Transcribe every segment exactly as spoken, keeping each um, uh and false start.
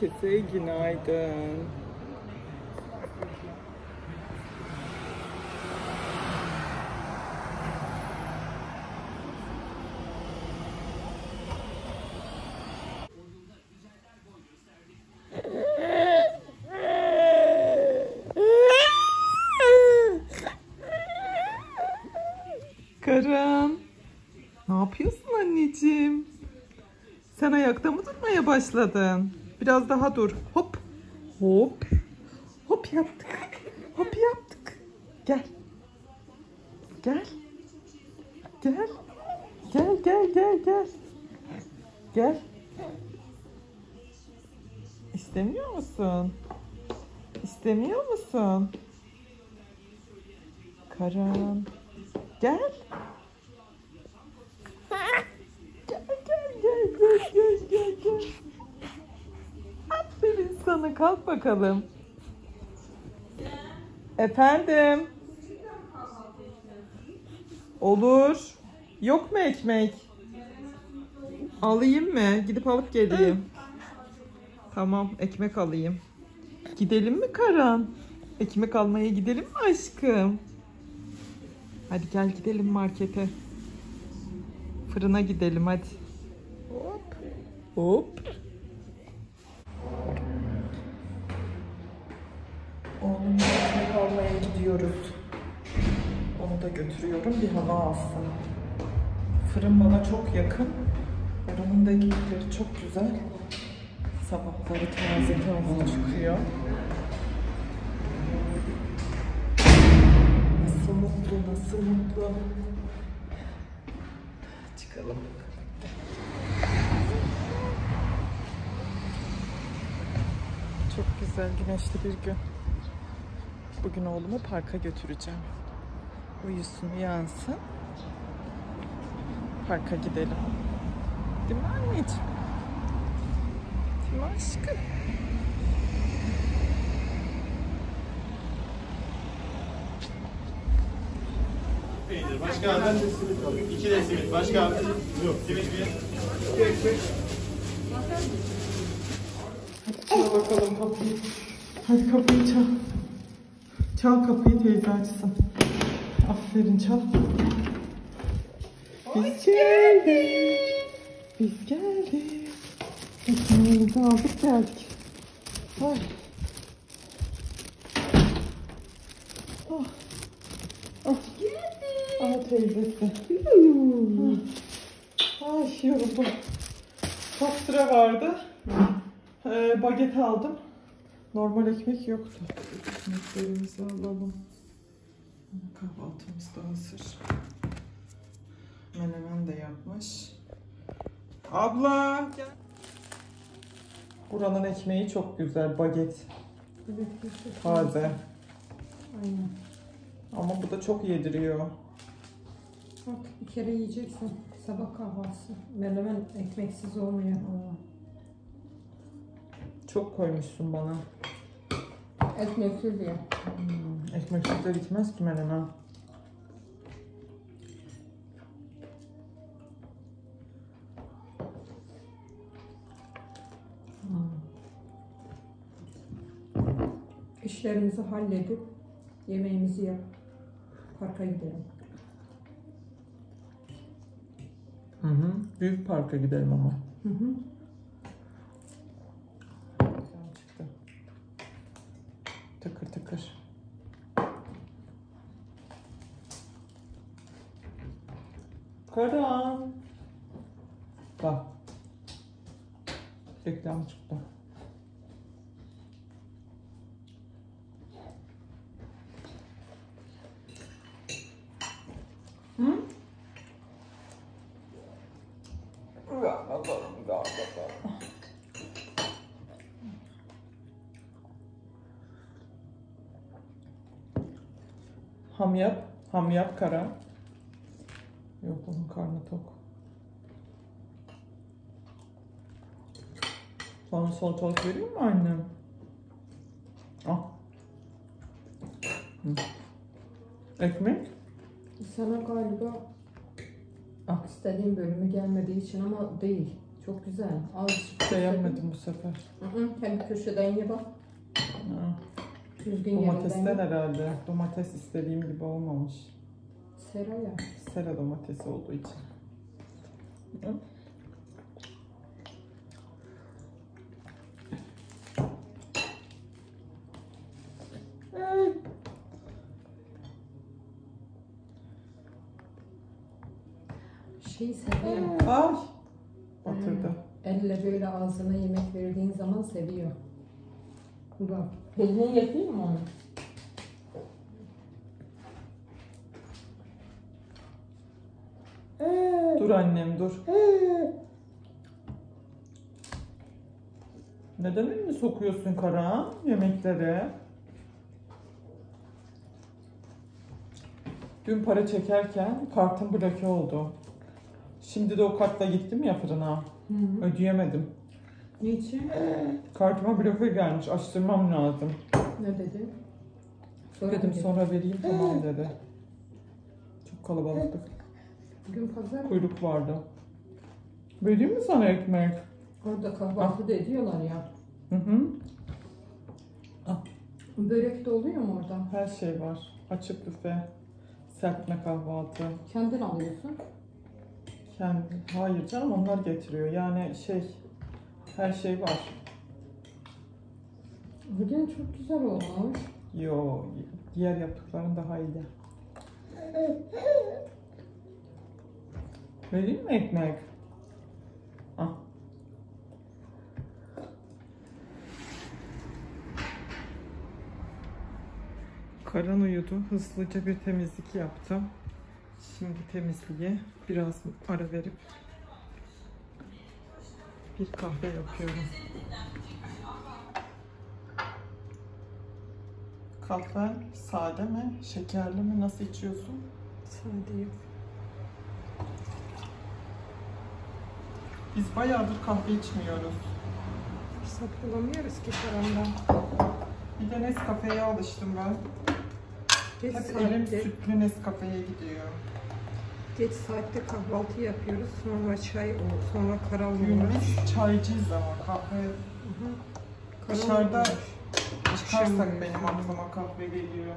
Herkese günaydın. Karan, ne yapıyorsun anneciğim? Sen ayakta mı durmaya başladın? Biraz daha dur. Hop, hop, hop yaptık. Hop yaptık. Gel, gel, gel, gel, gel, gel, gel, gel. İstemiyor musun? İstemiyor musun? Karan, gel. Gel, gel, gel, gel, gel, gel, gel. Aferin sana, kalk bakalım. Efendim? Olur. Yok mu ekmek? Alayım mı? Gidip alıp geleyim. Tamam, ekmek alayım. Gidelim mi Karan? Ekmek almaya gidelim mi aşkım? Hadi gel gidelim markete. Fırına gidelim hadi. Hop. Hop. Oğlum ekmek almaya gidiyoruz. Onu da götürüyorum bir hava alsın. Fırın bana çok yakın. Oranın da ekmekleri çok güzel. Sabahları taze taze çıkıyor. Nasıl mutlu, nasıl mutlu. Çıkalım. Çok güzel güneşli bir gün. Bugün oğlumu parka götüreceğim. Uyusun, uyansın. Parka gidelim. Değil mi anneciğim? Değil mi aşkım? Peynir. Başka abi? İki de simit. Başka abi? Yok. Simit bir. İki ekmek. Hadi çal bakalım kapıyı. Hadi kapıyı çal. Çal kapıyı, teyze açsın. Aferin, çal. Biz geldik. Biz geldik. Ekmeğimizi aldık geldik. Ay. Oh. Oh. Ah teyzesi. Ay yoruldum. Çok sıra vardı. Ee, baget aldım. Normal ekmek yoktu. Ekmeklerimizi alalım. Kahvaltımız da hazır. Menemen de yapmış. Abla gel. Buranın ekmeği çok güzel. Baget. Evet, taze. Aynen. Ama bu da çok yediriyor. Bak bir kere yiyeceksin. Sabah kahvaltısı. Menemen ekmeksiz olmuyor. Aa. Çok koymuşsun bana. Ekmeksiz diye. Hmm, ekmeksiz de gitmez ki menemen. Hmm. İşlerimizi halledip yemeğimizi yap. Parka gidelim. Hı hı. Büyük parka gidelim ama. Hı hı. Çıktı. Tıkır tıkır. Karan. Bak. Reklam çıktı. Hı? Ham yap. Ham yap Karan. Yok onun karnı tok. Sana salatalık vereyim mi annem? Al. Hı. Ekmek? Sana galiba Ah. istediğim bölümü gelmediği için ama değil. Çok güzel. Azıcık Beğenmedim bu sefer. Hı hı, kendi köşeden ye bak. Ha. Düzgün Domatesten yerinden ye. herhalde. Domates istediğim gibi olmamış. Sera ya. Sera domatesi olduğu için. Hı. Şeyi seviyor. Ay! Batırdı. Elle böyle ağzına yemek verdiğin zaman seviyor. Bak. Pelin yapayım mı onu? Dur annem dur. Neden elini sokuyorsun Kara yemeklere? Dün para çekerken kartım bloke oldu. Şimdi de o kartla gittim ya fırına. Hı hı. Ödeyemedim. Niçin? Kartıma bloke gelmiş. Açtırmam lazım. Ne dedi? Sonra Dedim dedi. sonra vereyim tamam dedi. Çok kalabalıktık. Bugün pazar. Kuyruk vardı. Vereyim mi sana ekmek? Orada kahvaltı da ediyorlar ya. Hı hı. Börek de oluyor mu orada? Her şey var. Açık büfe. Serpme kahvaltı. Kendin alıyorsun. Kendi, hayır canım onlar getiriyor. Yani şey her şey var. Bugün çok güzel olmuş. Yo diğer yaptıkların daha iyi. Vereyim mi ekmek? Ah. Karan uyudu. Hızlıca bir temizlik yaptım. Şimdi temizliğe biraz ara verip bir kahve yapıyorum. Kahve sade mi, şekerli mi? Nasıl içiyorsun? Sadeyim. Biz bayağıdır kahve içmiyoruz. Fırsat bulamıyoruz ki paramdan. Bir de Nescafe'ye alıştım ben. Geç Hep elim saatte, sütlü Nescafe'ye gidiyor. geç saatte kahvaltı yapıyoruz. Sonra çay, sonra karanlık. Biz çaycıyız ama kahve dışarıda çıkarsak benim aklıma kahve geliyor.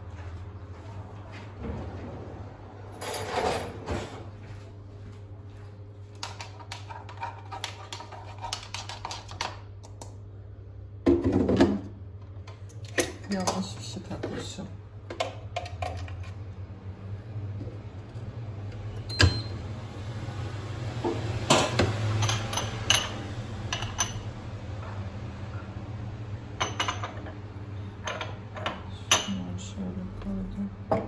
Yanlış bir şey takmışım. Şunu şöyle koydum.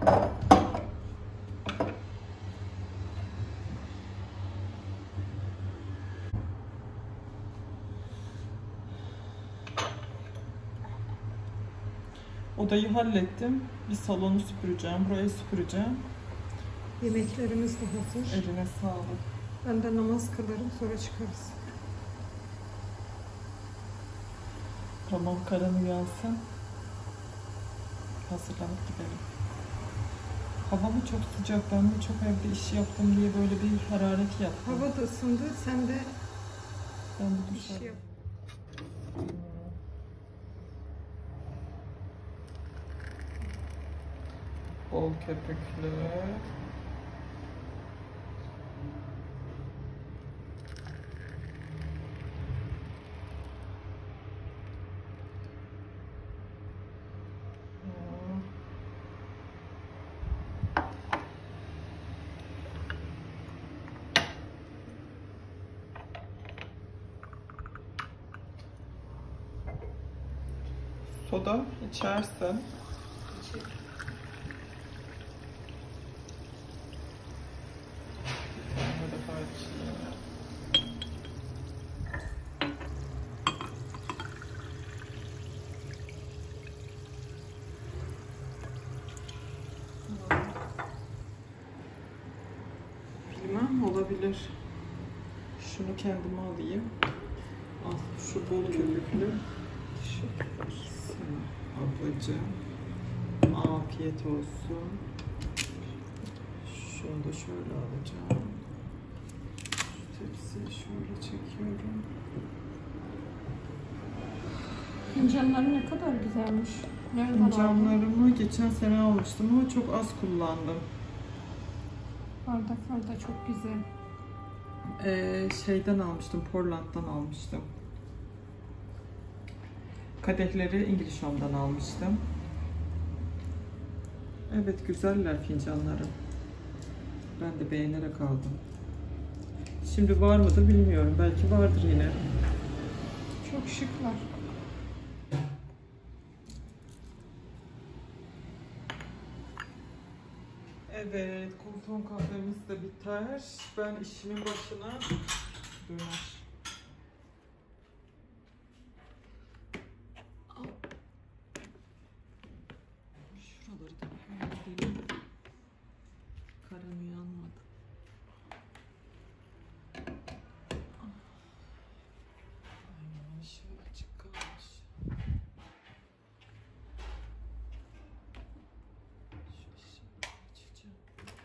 Odayı hallettim. Bir salonu süpüreceğim. Burayı süpüreceğim. Yemeklerimiz de hazır. Eline sağlık. Ben de namaz kılarım, sonra çıkarız. Tamam Karan uyansın. Hazırlanıp gidelim. Hava mı çok sıcak? Ben mi çok evde iş yaptım diye böyle bir hararet yaptım. Hava da ısındı, sen de Ben de iş dışarı. yap. Bol köpüklü. Soda içersen. Bilmem olabilir. Şunu kendime alayım. Al şu bol köpüklü. Şu sana ablacığım. Afiyet olsun. Şunu da şöyle alacağım. Şu Tepsiyi şöyle çekiyorum. Fincanları ne kadar güzelmiş. Nereden aldın? Fincanlarımı geçen sene almıştım ama çok az kullandım. Bardaklar da çok güzel. Ee, şeyden almıştım, Portland'dan almıştım. Kadehleri İngiliz Home'dan almıştım. Evet, güzeller fincanları. Ben de beğenerek aldım. Şimdi var mıdır bilmiyorum. Belki vardır yine. Çok şıklar. Evet, koltuğun kahvemiz de biter. Ben işimin başına döner. Şuraları da halledelim. Karan uyanmadı. Ay, ışığı açık kalmış. Şu ışığı açacağım.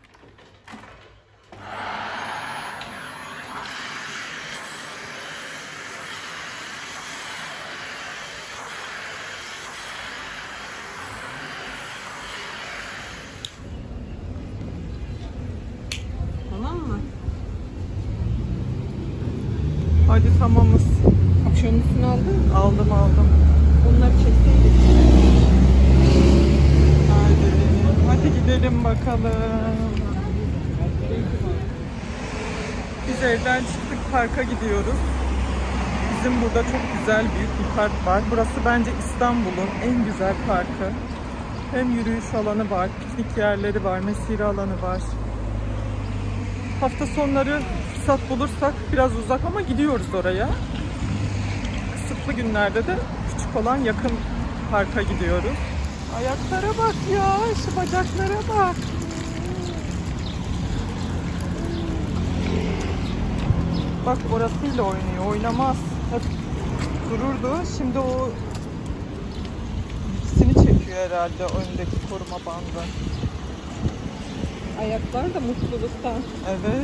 Tamam mı? Hadi tamamız. Akşam üstünü aldın mı? Aldım aldım. Onları çekseydik. Hadi, hadi gidelim bakalım. Biz evden çıktık, parka gidiyoruz. Bizim burada çok güzel büyük bir park var. Burası bence İstanbul'un en güzel parkı. Hem yürüyüş alanı var, piknik yerleri var, mesire alanı var. Hafta sonları fırsat bulursak biraz uzak ama gidiyoruz oraya. Kısıtlı günlerde de küçük olan yakın parka gidiyoruz. Ayaklara bak ya, şu bacaklara bak. Bak orasıyla oynuyor, oynamaz. Hep dururdu, şimdi o ikisini çekiyor herhalde öndeki koruma bandı. Ayaklar da mutluluktan. Evet.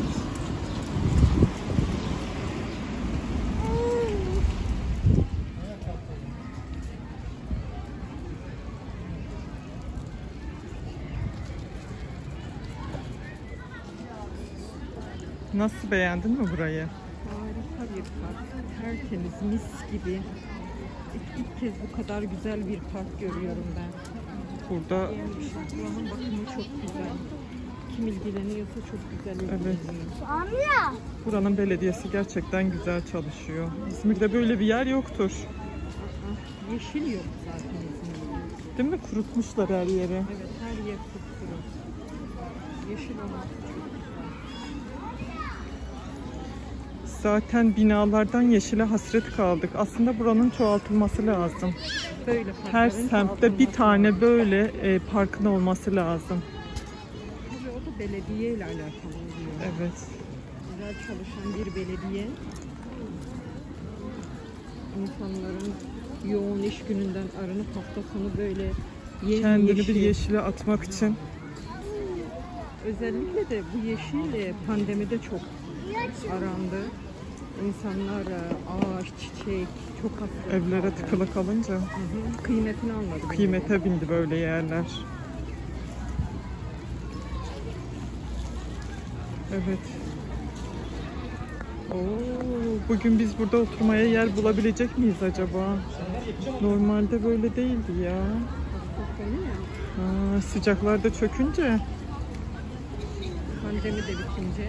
Nasıl, beğendin mi burayı? Harika bir park. Tertemiz, mis gibi. İlk, ilk kez bu kadar güzel bir park görüyorum ben. Burada Buranın bakımı çok güzel. Kim ilgileniyorsa çok güzel ilgileniyor. Evet. Buranın belediyesi gerçekten güzel çalışıyor. İzmir'de böyle bir yer yoktur. Aha, yeşil yok zaten İzmir'de. Değil mi? Kurutmuşlar her yeri. Evet, her yer kupkuru. Yeşil olması çok güzel. Zaten binalardan yeşile hasret kaldık. Aslında buranın çoğaltılması lazım. Böyle Her parkların semtte bir çoğaltılması tane lazım. böyle e, parkın olması lazım. Tabii o da belediye ile alakalı oluyor. Evet. Güzel çalışan bir belediye insanların yoğun iş gününden arınıp hafta sonu böyle yeni Kendini yeşil. bir yeşile atmak için. Özellikle de bu yeşil pandemide çok arandı. İnsanlar ağaç, çiçek çok hasta. Evlere tıkılı kalınca Hı hı. Kıymetini anladı. kıymete bindi böyle yerler. Evet. Oo, bugün biz burada oturmaya yer bulabilecek miyiz acaba? Normalde böyle değildi ya. Ha, sıcaklarda çökünce. Pandemi de bitince.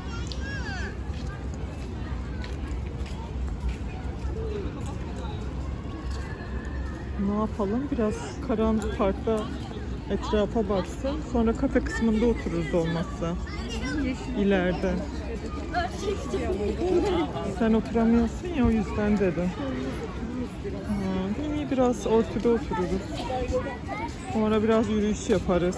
Ne yapalım? Biraz karanlık parkta etrafa baksa. Sonra kafe kısmında otururuz olmazsa. Yeşil. İleride. Sen oturamıyorsun ya, o yüzden dedim. Ha, iyi, biraz ortada otururuz. Sonra biraz yürüyüş yaparız.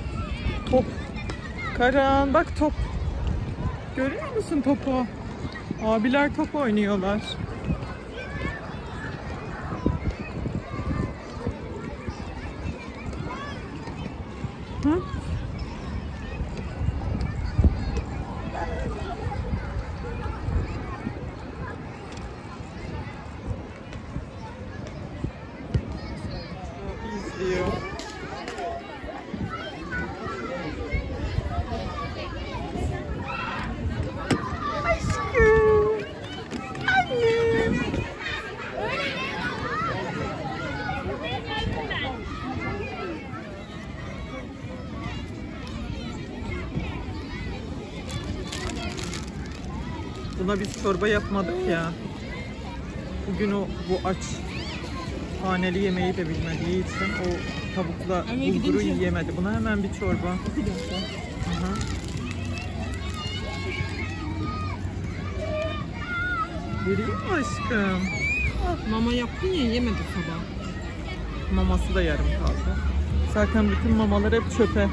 Top. Karan bak, top. Görüyor musun topu? Abiler top oynuyorlar. Hı? İzliyor. Aşkım. Annem. Buna biz çorba yapmadık ya. Bugün o bu aç haneli yemeği de bilmediği için o tavukla bulguru yiyemedi. Buna hemen bir çorba. Aha. Vereyim mi aşkım? Mama yaptın ya, yemedi sabah. Maması da yarım kaldı. Zaten bütün mamalar hep çöpe.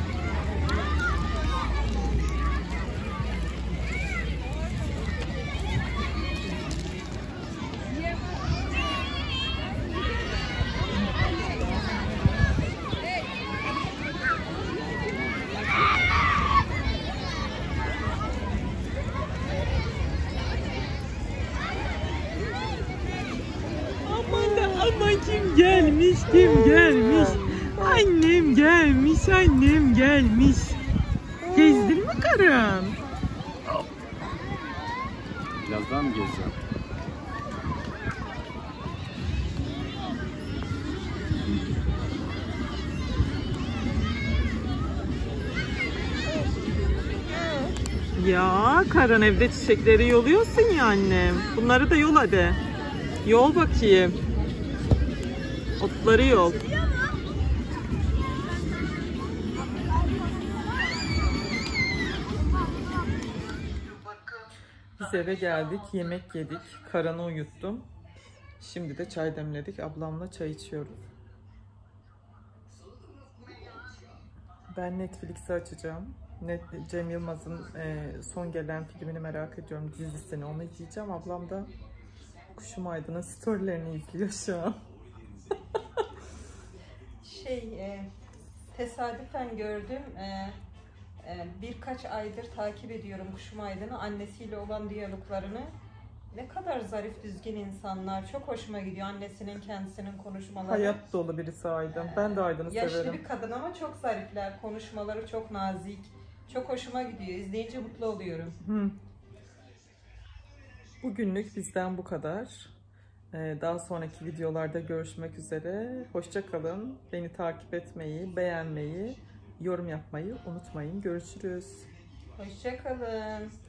Ama kim gelmiş, kim gelmiş? Annem gelmiş, annem gelmiş. Gezdin mi karım? Biraz daha mı gezeceğim? Ya Karan, evde çiçekleri yoluyorsun ya annem. Bunları da yol hadi. Yol bakayım. Otları yol. Biz eve geldik, yemek yedik. Karan'ı uyuttum. Şimdi de çay demledik. Ablamla çay içiyoruz. Ben Netflix'i açacağım. Net, Cem Yılmaz'ın e, son gelen filmini merak ediyorum. Dizisini, onu izleyeceğim. Ablam da Kuşum Aydın'ın storylerini izliyor şu an. Şey, e, tesadüfen gördüm. E, e, birkaç aydır takip ediyorum Kuşum Aydın'ı. Annesiyle olan diyaloglarını. Ne kadar zarif, düzgün insanlar. Çok hoşuma gidiyor annesinin, kendisinin konuşmaları. Hayat dolu birisi Aydın. Ben de Aydın'ı Yaşlı severim. bir kadın ama çok zarifler. Konuşmaları çok nazik. Çok hoşuma gidiyor. İzleyince mutlu oluyorum. Hı. Bugünlük bizden bu kadar. Ee, daha sonraki videolarda görüşmek üzere. Hoşça kalın. Beni takip etmeyi, beğenmeyi, yorum yapmayı unutmayın. Görüşürüz. Hoşça kalın.